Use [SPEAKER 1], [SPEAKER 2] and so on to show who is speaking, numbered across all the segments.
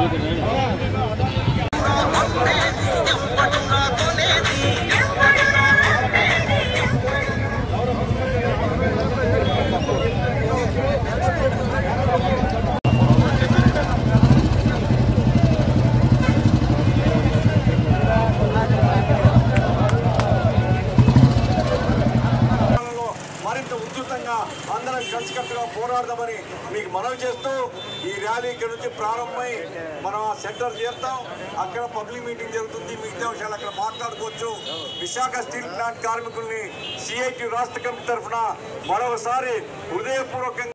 [SPEAKER 1] అందరం కలిసికట్టుగా పోరాడదామని మీకు మనవి చేస్తూ ఈ ర్యాలీ ఇక్కడ నుంచి ప్రారంభమై మనం ఆ సెంటర్ చేస్తాం. అక్కడ పబ్లిక్ మీటింగ్ జరుగుతుంది. మిగతా విషయాలు అక్కడ మాట్లాడుకోవచ్చు. విశాఖ స్టీల్ ప్లాంట్ కార్మికుల్ని సిఐటి రాష్ట్ర కమిటీ తరఫున మరొకసారి హృదయపూర్వకంగా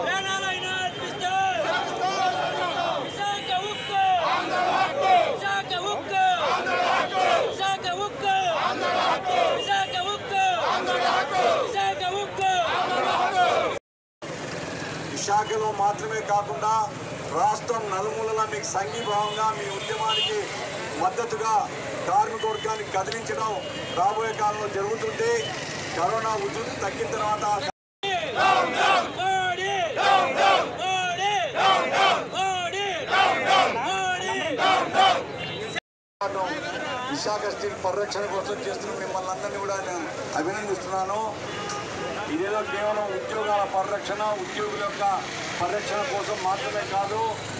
[SPEAKER 1] విశాఖలో మాత్రమే కాకుండా రాష్ట్రం నలుమూలలా మీకు సంఘీభావంగా మీ ఉద్యమానికి మద్దతుగా కార్మిక వర్గాన్ని కదిలించడం రాబోయే కాలంలో జరుగుతుంటే కరోనా ఉధృతి తగ్గిన తర్వాత విశాఖ స్టీల్ పరిరక్షణ కోసం చేస్తున్న మిమ్మల్ని అందరినీ కూడా నేను అభినందిస్తున్నాను. ఇదేదో కేవలం ఉద్యోగాల పరిరక్షణ, ఉద్యోగుల యొక్క పరిరక్షణ కోసం మాత్రమే కాదు,